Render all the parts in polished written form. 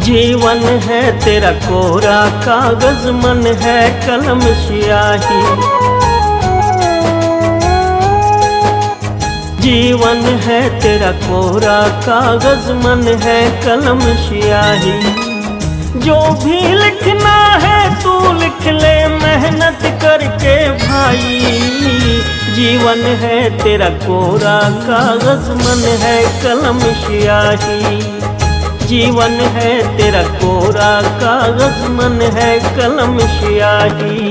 जीवन है तेरा कोरा कागज, मन है कलम स्याही। जीवन है तेरा कोरा कागज, मन है कलम स्याही। जो भी लिखना है तू लिख ले मेहनत करके भाई। जीवन है तेरा कोरा कागज, मन है कलम स्याही। जीवन है तेरा कोरा कागज, मन है कलम स्याही।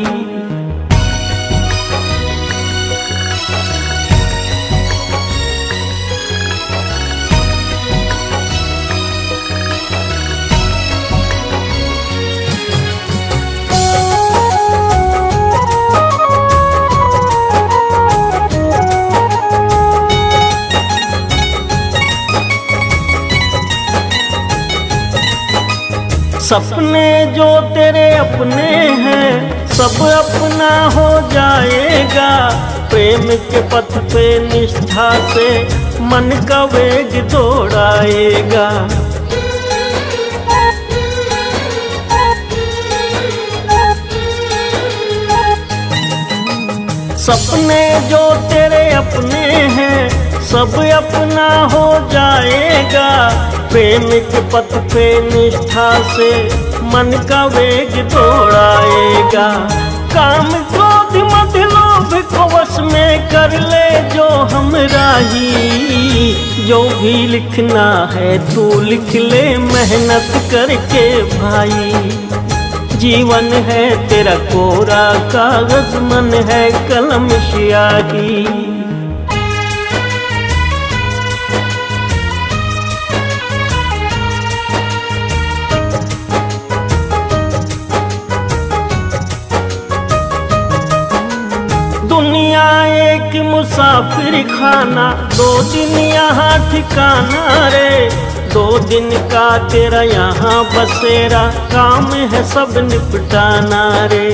सपने जो तेरे अपने हैं सब अपना हो जाएगा। प्रेम के पथ पे निष्ठा से मन का वेग दौड़ाएगा। सपने जो तेरे अपने हैं सब अपना हो जाएगा। प्रेम के पथ पे निष्ठा से मन का वेग दौड़ाएगा। काम क्रोध मद लोभ को वश में कर ले जो हमराही। जो भी लिखना है तू लिख ले मेहनत करके भाई। जीवन है तेरा कोरा कागज, मन है कलम स्याही। दुनिया एक मुसाफिर खाना, 2 दिन यहाँ ठिकाना रे। 2 दिन का तेरा यहाँ बसेरा, काम है सब निपटाना रे।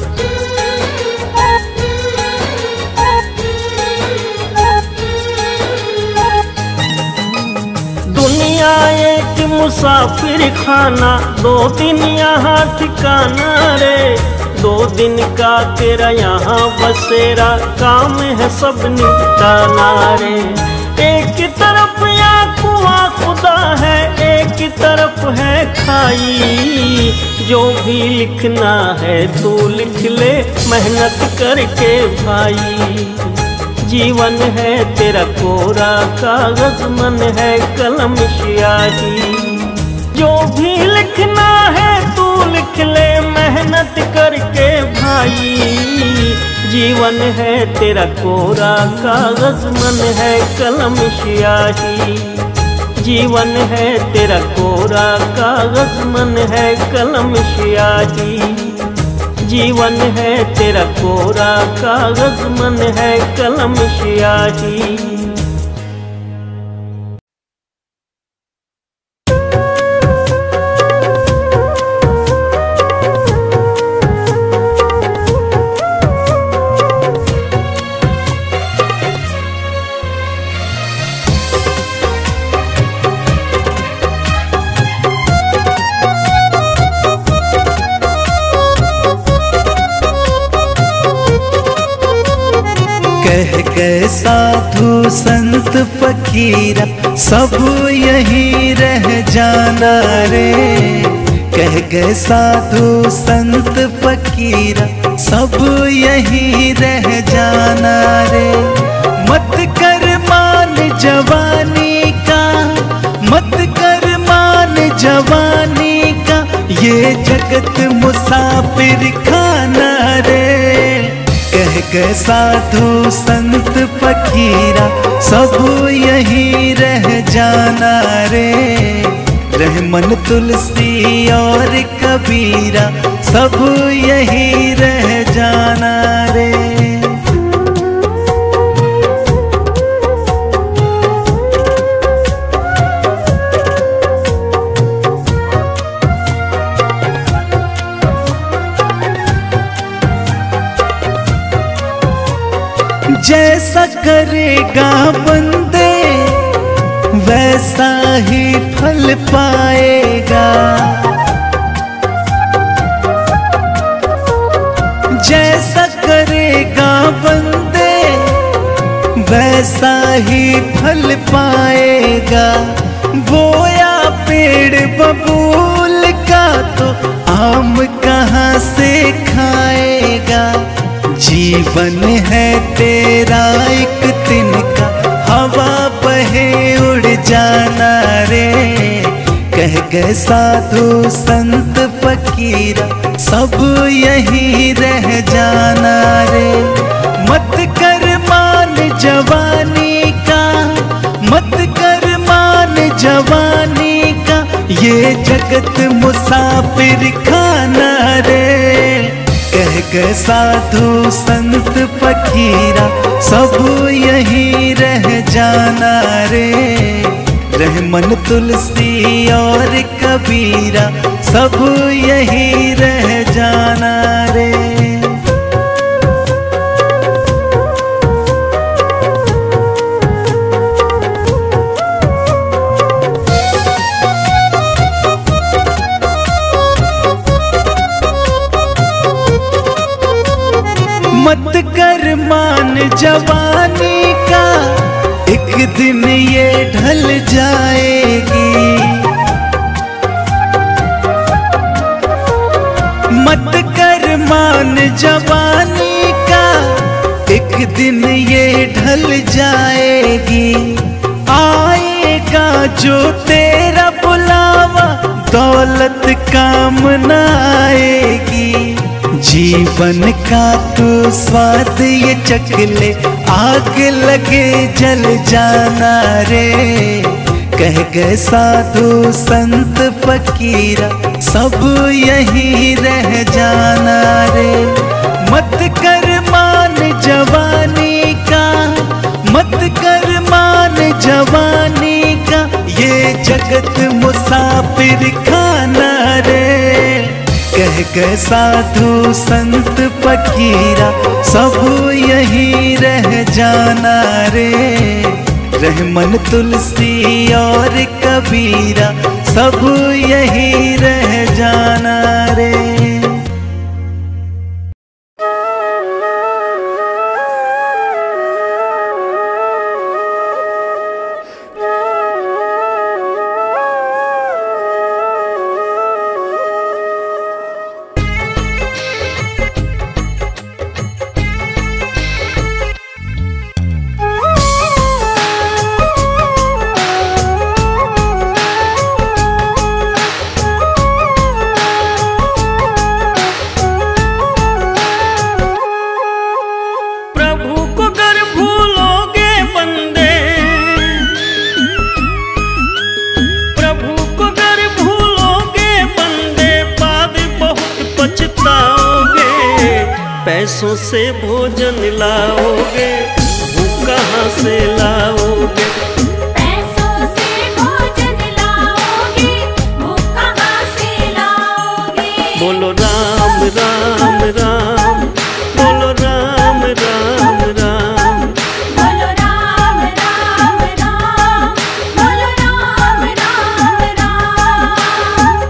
दुनिया एक मुसाफिर खाना, 2 दिन यहाँ ठिकाना रे। 2 दिन का तेरा यहाँ बसेरा, काम है सब निपटाना रे। एक तरफ यहाँ कुआं खुदा है, एक तरफ है खाई। जो भी लिखना है तू लिख ले मेहनत करके भाई। जीवन है तेरा कोरा कागज, मन है कलम स्याही। जो भी लिखना है तू लिख ले मेहनत करके भाई। जीवन है तेरा कोरा कागज, मन है कलम स्याही। जीवन है तेरा कोरा कागज, मन है कलम स्याही। जीवन है तेरा कोरा कागज, मन है कलम स्याही। कह गए साधु संत फकीरा, सब यहीं रह जाना रे। कह गए साधु संत फकीरा, सब यहीं रह जाना रे। मत कर मान जवानी का, मत कर मान जवानी का, ये जगत मुसाफिर खाना रे। कह गए साधु संत फकीरा, सब यहीं रह जाना रे। रहमन तुलसी और कबीरा, सब यहीं रह जाना रे। जैसा करेगा बंदे वैसा ही फल पाएगा। जैसा करेगा बंदे वैसा ही फल पाएगा। बोया पेड़ बबूल का तो आम कहाँ से खाएगा। जीवन है तेरा एक दिन का, हवा बहे उड़ जाना रे। कह गए साधु संत फकीरा सब यहीं रह जाना रे। मत कर मान जवानी का, मत कर मान जवानी का, ये जगत मुसाफिर खाना रे। कह गए साधु संत फकीरा सब यहीं रह जाना रे। रहमन तुलसी और कबीरा सब यहीं रह जाना रे। मत कर मान जवानी का, एक दिन ये ढल जाएगी। मत कर मान जवानी का, एक दिन ये ढल जाएगी। आएगा जो तेरा बुलावा, दौलत काम न आएगी। जीवन का तू स्वाद ये चख ले, आग लगे जल जाना रे। कह गए साधु संत फकीरा सब यहीं रह जाना रे। मत कर मान जवानी का, मत कर मान जवानी का, ये जगत मुसाफिर खाना रे। कह गए साधु संत फकीरा सब यहीं रह जाना रे। रहमन तुलसी और कबीरा सब यहीं रह जाना रे। पैसों से भोजन लाओगे, भूख कहाँ से लाओगे। पैसों से भोजन लाओगे, भूख कहाँ से लाओगे। बोलो राम राम राम, बोलो राम राम राम, बोलो राम राम राम, बोलो राम राम राम।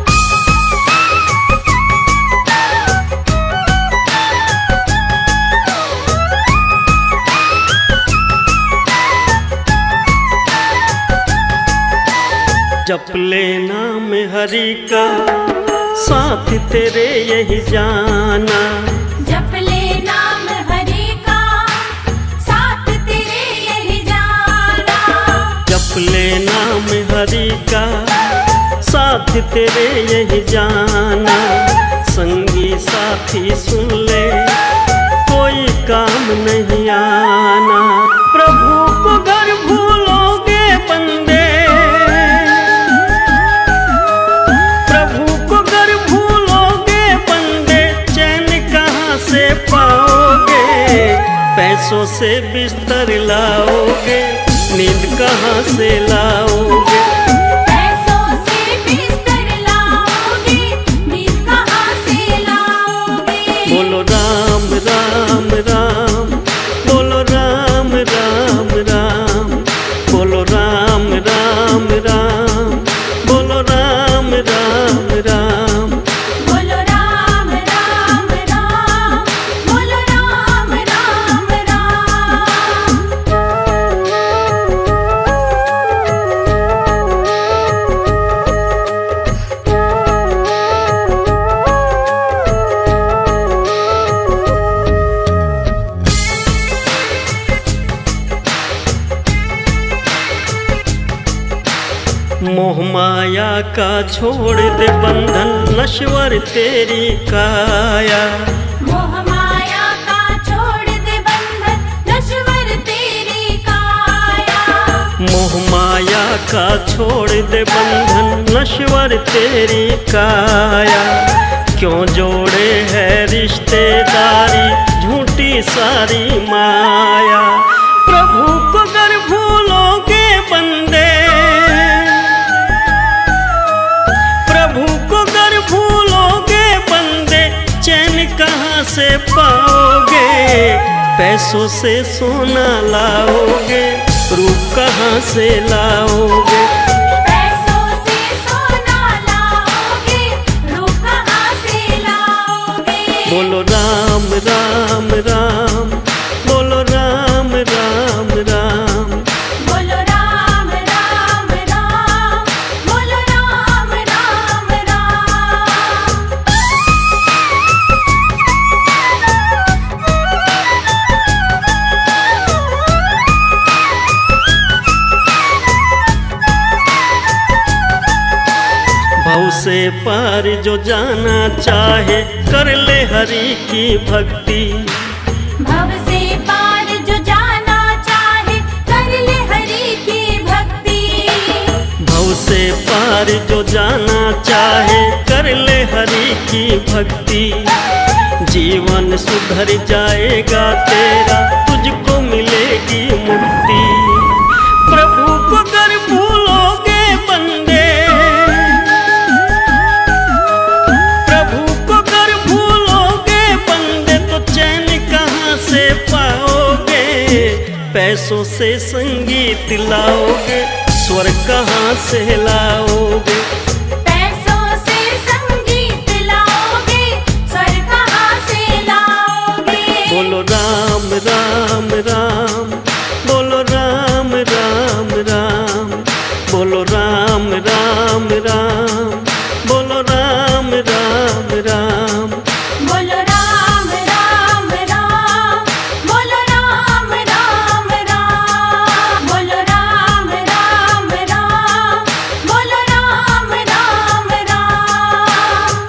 जप ले नाम हरि का, साथ तेरे यही जाना। जप ले नाम हरि का, साथ तेरे यही जाना। जप ले नाम हरि का, साथ तेरे यही जाना। संगी साथी सुन ले, कोई काम नहीं आना। प्रभु को घर भूलोगे बंदे, प्रभु को घर भूलोगे बंदे, चैन कहाँ से पाओगे। पैसों से बिस्तर लाओगे, नींद कहाँ से लाओगे। पैसों से बिस्तर लाओगे, नींद कहाँ से लाओगे। बोलो राम राम राम, बोलो राम राम राम, बोलो राम राम मोह माया का छोड़ दे बंधन, नश्वर तेरी काया। मोह माया का छोड़ दे बंधन, नश्वर तेरी काया। मोह माया का छोड़ दे बंधन, नश्वर तेरी काया। क्यों जोड़े है रिश्तेदारी, झूठी सारी माया। प्रभु को गर भूलोगे बंदे, प्रभु को गर भूलोगे बंदे, चैन कहाँ से पाओगे। पैसों से सोना लाओगे, रूप कहाँ से लाओगे। पैसों से सोना लाओगे, रूप कहाँ से लाओगे। बोलो राम राम राम, बोलो राम राम राम। बोलो राम राम राम, बोलो राम राम राम। भव से पार जो जाना चाहे, कर ले हरि की भक्ति। भव से पार जो जाना चाहे, कर ले हरि की भक्ति। भव से पार जो जाना चाहे, कर ले हरि की भक्ति। जीवन सुधर जाएगा तेरा, तुझको मिलेगी मुक्ति। प्रभु को गर भूलोगे बंदे, प्रभु को गर भूलोगे बंदे, तो चैन कहाँ से पाओगे। पैसों से संगीत लाओगे, स्वर कहाँ से लाओगे। पैसों से संगीत लाओगे, स्वर कहाँ से लाओगे। बोलो राम राम राम, बोलो राम राम राम। बोलो राम राम राम, बोलो राम राम राम। बोलो राम राम राम, बोलो राम राम राम। बोलो राम राम राम, बोलो राम राम राम।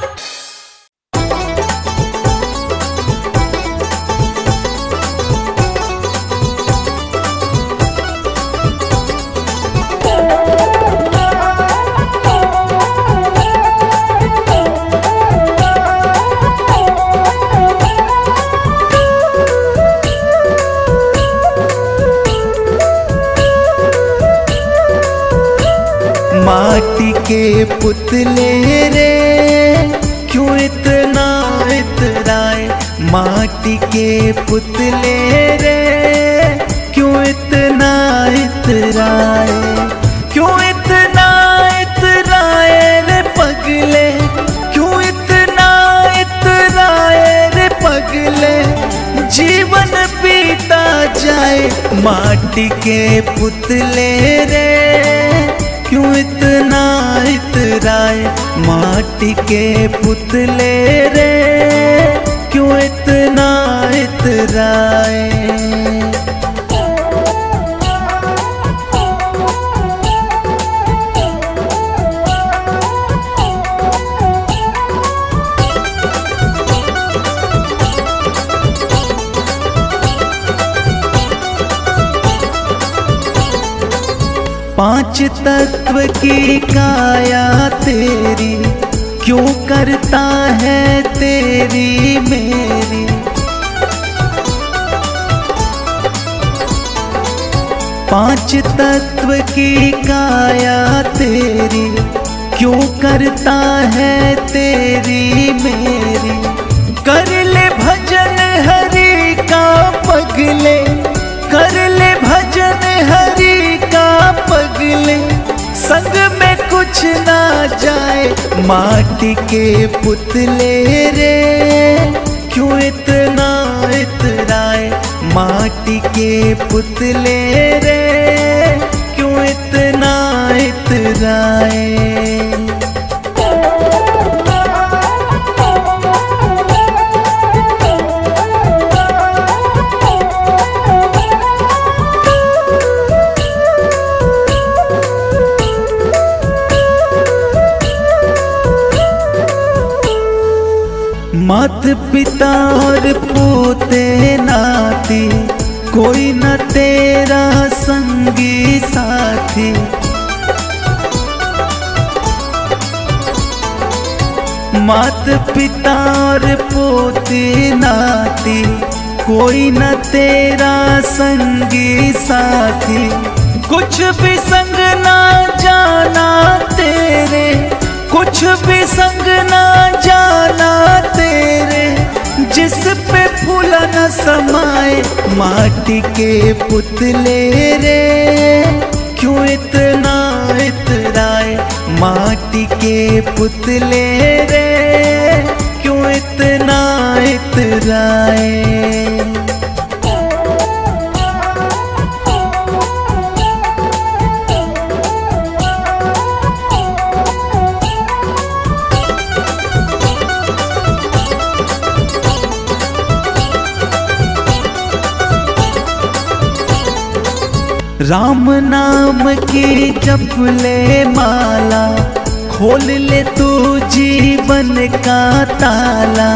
माटी के पुतले रे, क्यों इतना इतराए। माटी के पुतले रे, क्यों इतना इतराए। क्यों इतना इतराए रे पगले, क्यों इतना इतराए रे पगले। जीवन बीता जाए, माटी के पुतले रे, क्यों इतना इतराए। माटी के पुतले रे, क्यों इतना इतराए। पांच तत्व की काया तेरी, क्यों करता है तेरी मेरी। पांच तत्व की काया तेरी, क्यों करता है तेरी मेरी। कर ले भजन हरि का पगले, कर ले भजन हरि का पगले। संग में कुछ ना जाए, माटी के पुतले रे, क्यों इतना इतराए। माटी के पुतले रे, क्यों इतना इतराए। पिता और पोते नाती, कोई न तेरा संगी साथी। मात पिता और पोते नाती, कोई न तेरा संगी साथी। कुछ भी संग ना जाना तेरे, कुछ भी संग ना जाना तेरे। जिस पे फूल न समाए माटी के पुतले रे, क्यों इतना इतराए माटी के पुतले रे, क्यों इतना इतराए। राम नाम की जप ले माला, खोल ले तू जीवन का ताला।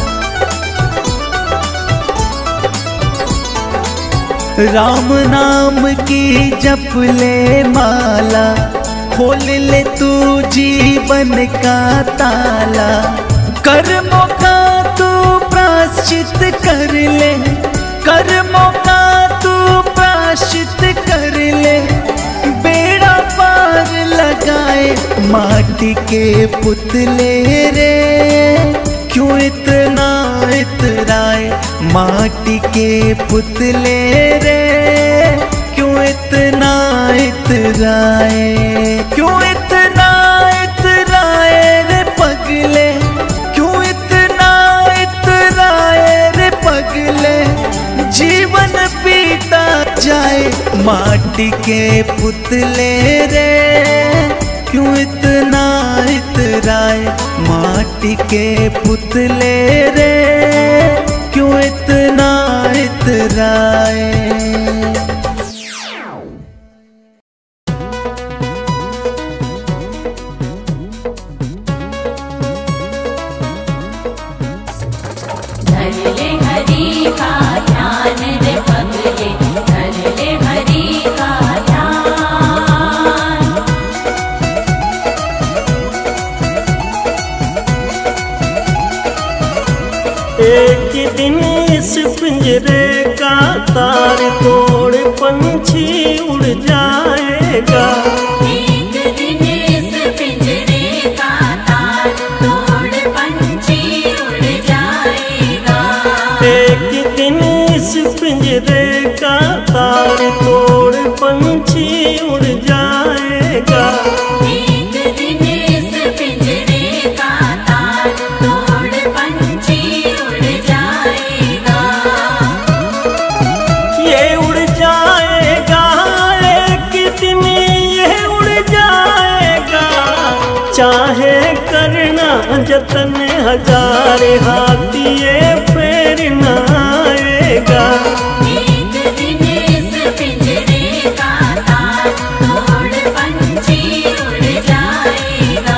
राम नाम की जप ले माला, खोल ले तू जीवन का ताला। कर्मों का तू प्रायश्चित कर ले, कर्मों का तू प्रायश्चित कर ले। बेड़ा पार लगाए माटी के पुतले रे, क्यों इतना इतराए माटी के पुतले रे, क्यों इतना इतराए। क्यों इतना इतराए रे पगले, क्यों इतना इतराए रे पगले। जीवन बीता जाए माटी के पुतले रे, क्यों इतना इतराए माटी के पुतले रे, क्यों इतना इतराए। एक दिन इस पिंजरे का तार तोड़ पंछी उड़ जाएगा। एक दिन इस पिंजरे का तार तोड़ पंछी उड़ जाएगा। एक दिन इस पिंजरे का तार तोड़ पंछी उड़ जाएगा। एक दिन इस पिंजरे का तार तोड़ पंछी उड़ जाएगा। ये उड़ जाएगा, एक दिन ये उड़ जाएगा। चाहे करना जतन हजार हाथी ये फिर न आएगा। एक दिन इस पिंजरे का तार तोड़ पंछी उड़ जाएगा।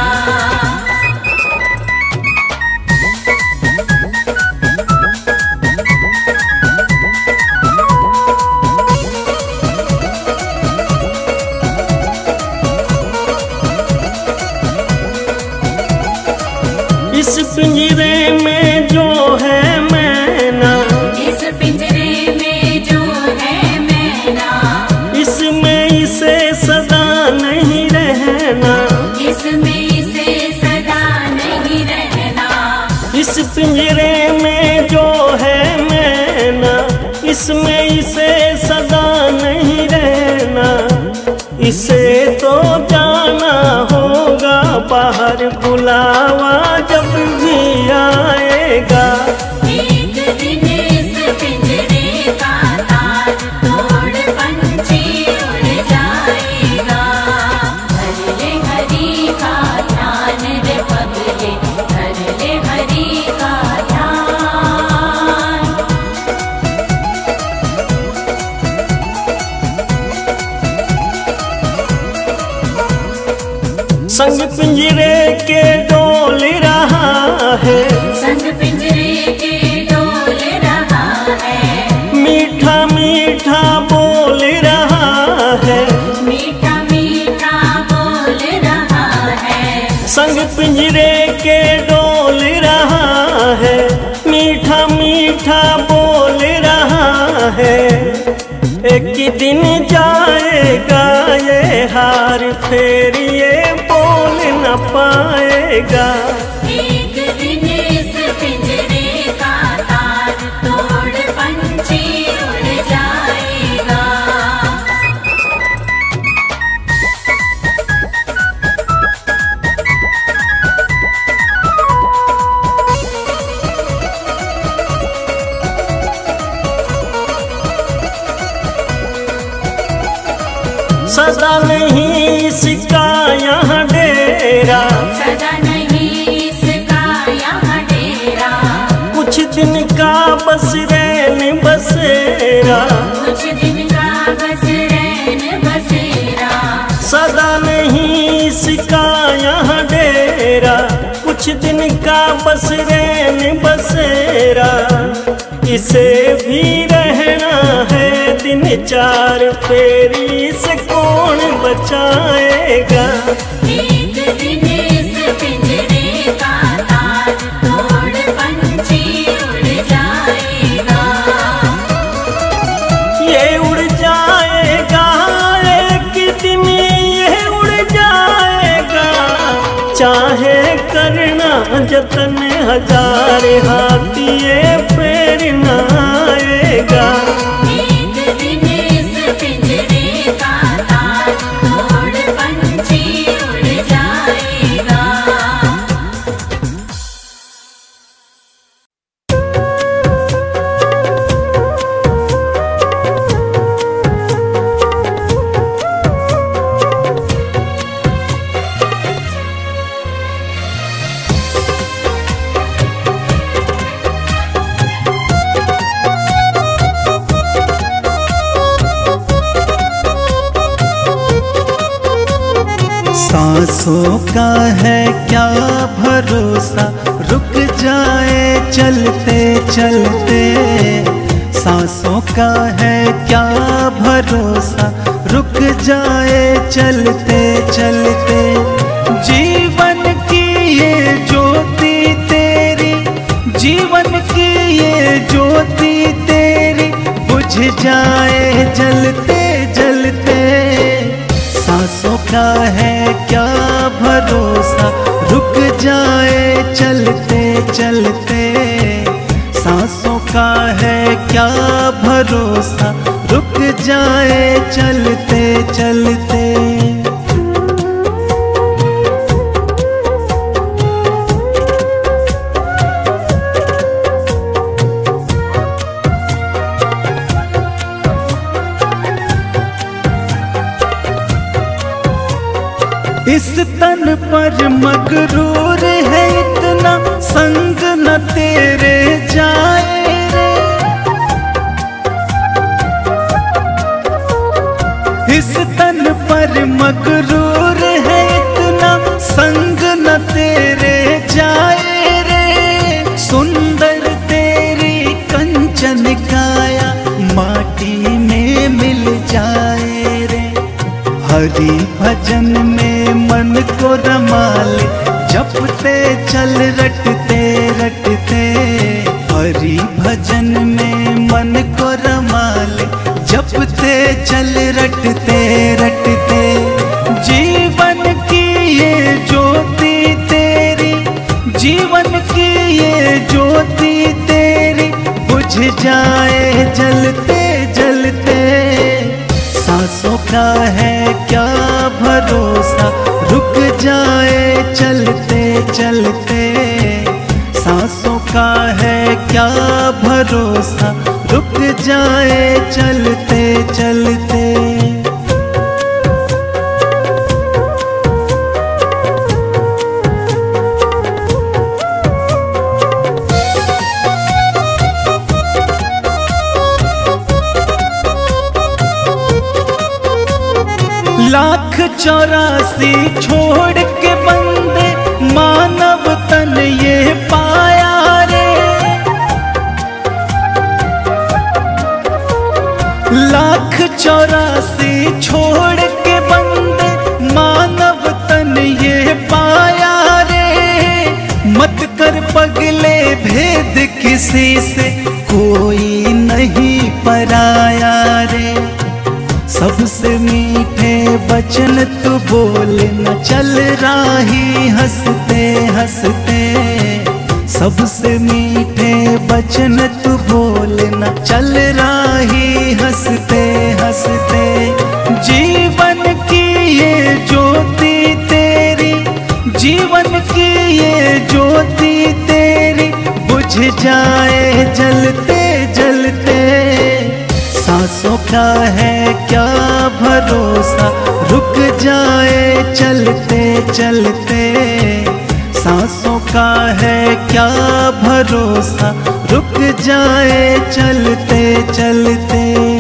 इस पिंजरे में जो है मैना, इस पिंजरे में जो है मैना, इसमें इसे सदा नहीं रहना। इसमें इसे सदा नहीं रहना। इस पिंजरे में जो है मैना, इसमें इसे सदा नहीं रहना। इसे तो जाना होगा बाहर, बुलावा जब भी आएगा। एक दिन इस पिंजरे का तार तोड़ पंछी उड़ जाएगा। धर ले हरि का ध्यान रे पगले, धर ले हरि का ध्यान। संग पिंजरे के डोल रहा है, संग पिंजरे मीठा बोल रहा है, एक दिन जाएगा ये हार, फिर ये बोल न पाएगा। एक दिन इस पिंजरे का तार तोड़ पंछी उड़ जाएगा। सदा नहीं इसका यहाँ डेरा, सदा नहीं इसका यहाँ डेरा, कुछ दिन का बस रैन बसेरा, कुछ दिन का बस रैन बसेरा। सदा नहीं इसका यहाँ डेरा, कुछ दिन का बस रैन बसेरा। इसे भी रहना है दिन चार, फेरी से कौन बचाएगा। एक दिन इस पिंजरे का तार तोड़ पंछी उड़ जाएगा। ये उड़ जाएगा एक दिन, ये उड़ जाएगा, चाहे करना जतन हजार, हाथी ये फिर न आएगा। एक दिन इस पिंजरे का तार तोड़ पंछी उड़ जाएगा। सांसों का है क्या भरोसा, रुक जाए चलते चलते। सांसों का है क्या भरोसा, रुक जाए चलते चलते। जीवन की ये ज्योति तेरी, जीवन की ये ज्योति तेरी, बुझ जाए जलते जलते। सांसों का है क्या भरोसा, रुक जाए चलते चलते। सांसों का है क्या भरोसा, रुक जाए चलते चलते। इस तन पर मगरूर है इतना, संग न तेरे जाए रे। इस तन पर मगरूर है इतना, संग न तेरे जाए रे। सुंदर तेरी कंचन काया, माटी में मिल जाए रे। हरि भजन में मन को रमा ले, जपते चल रटते रटते। हरि भजन में मन को रमा ले, जपते चल रटते रटते। जीवन की ये ज्योति तेरी, जीवन की ये ज्योति तेरी, बुझ जाए जलते जलते। सांसों का है क्या भरोसा, रुक जाए चलते चलते। सांसों का है क्या भरोसा, रुक जाए चलते चलते। लाख 84 छोड़ के बंदे, मानव तन ये पाया रे। लाख 84 छोड़ के बंदे, मानव तन ये पाया रे। मत कर पगले भे भेद किसी से कोई नहीं पराया रे। सबसे मीठे वचन तू बोल न चल राही हंसते हंसते। सबसे मीठे वचन तू बोल न चल राही हंसते हंसते। जीवन की ये ज्योति तेरी, जीवन की ये ज्योति तेरी बुझ जाए जलते जलते। सांसों का है क्या भरोसा रुक जाए चलते चलते। सांसों का है क्या भरोसा रुक जाए चलते चलते।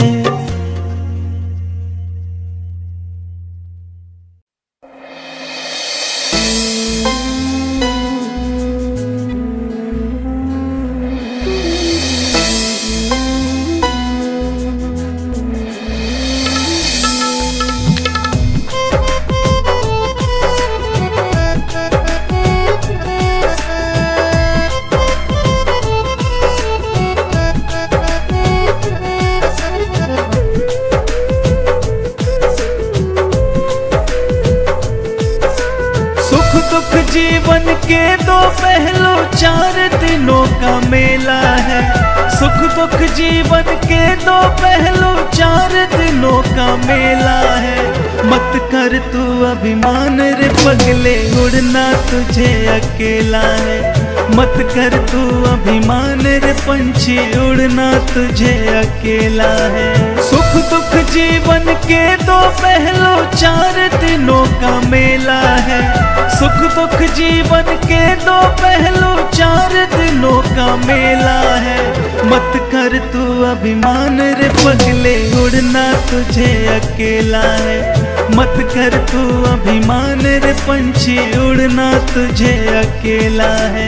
जीवन के दो पहलू चार दिनों का मेला है। सुख दुख जीवन के दो पहलू चार दिनों का मेला है। मत कर तू अभिमान रे पगले उड़ना तुझे अकेला है। मत कर तू अभिमान रे पंछी उड़ना तुझे अकेला है। सुख दुख जीवन के दो पहलू चार दिनों का मेला है। सुख दुख जीवन के दो पहलू चार दिनों का मेला है। मत कर तू अभिमान रे पगले उड़ना तुझे अकेला है। मत कर तू अभिमान रे पंछी उड़ना तुझे अकेला है।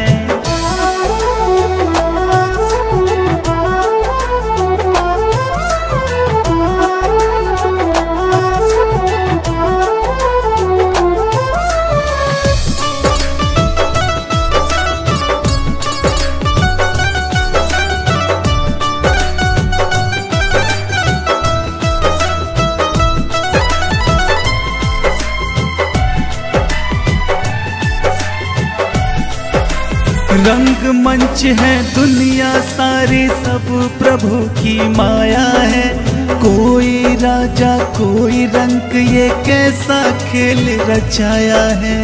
रंग मंच है दुनिया सारी सब प्रभु की माया है। कोई राजा कोई रंग ये कैसा खेल रचाया है।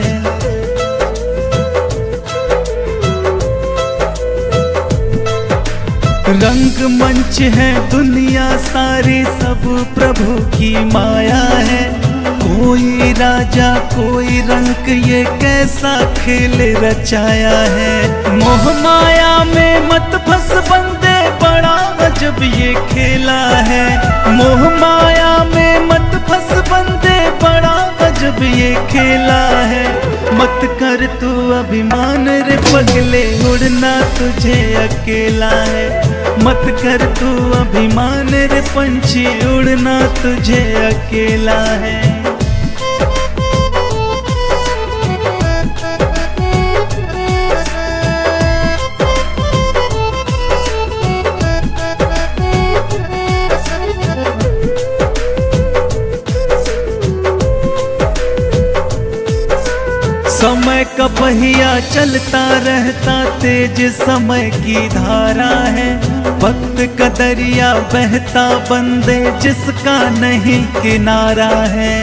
रंग मंच है दुनिया सारी सब प्रभु की माया है। कोई राजा कोई रंग ये कैसा खेल रचाया है। मोह माया में मत फंस बंदे बड़ा अजब ये खेला है। मोह माया में मत फंस बंदे बड़ा अजब ये खेला है। मत कर तू अभिमान रे पगले उड़ना तुझे अकेला है। मत कर तू अभिमान रे पंछी उड़ना तुझे अकेला है। समय का पहिया चलता रहता तेज समय की धारा है। वक्त का दरिया बहता बंदे जिसका नहीं किनारा है।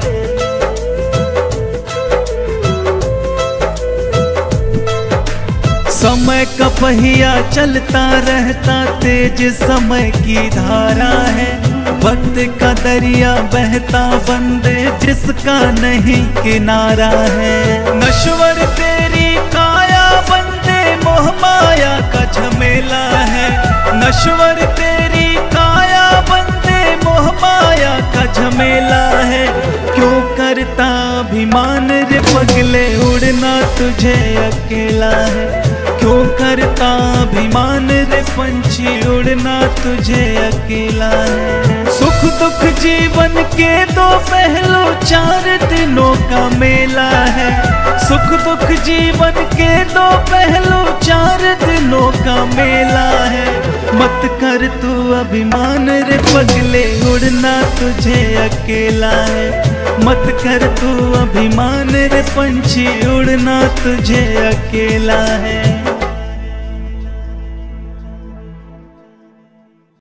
समय का पहिया चलता रहता तेज समय की धारा है। वक्त का दरिया बहता बंदे जिसका नहीं किनारा है। नश्वर तेरी काया बंदे मोह माया का झमेला है। नश्वर तेरी काया बंदे मोह माया का झमेला है। क्यों करता अभिमान रे पगले उड़ना तुझे अकेला है। क्यों करता अभिमान रे पंछी उड़ना तुझे अकेला है। सुख दुख जीवन के दो पहलू चार दिनों का मेला है। सुख दुख जीवन के दो पहलू, 4 दिनों का मेला है। मत कर तू अभिमान रे पगले, उड़ना तुझे अकेला है। मत कर तू अभिमान रे पंछी, उड़ना तुझे अकेला है।